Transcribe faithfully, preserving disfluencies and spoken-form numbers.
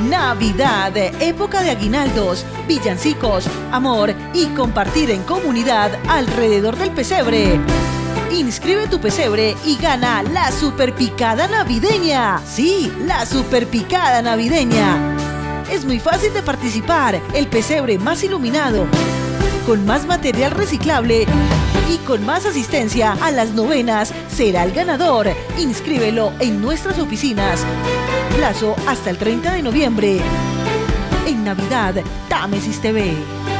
Navidad, época de aguinaldos, villancicos, amor y compartir en comunidad alrededor del pesebre. Inscribe tu pesebre y gana la super picada navideña. Sí, la super picada navideña. Es muy fácil de participar. El pesebre más iluminado, con más material reciclable y con más asistencia a las novenas será el ganador. Inscríbelo en nuestras oficinas. Plazo hasta el treinta de noviembre. En Navidad, Támesis T V.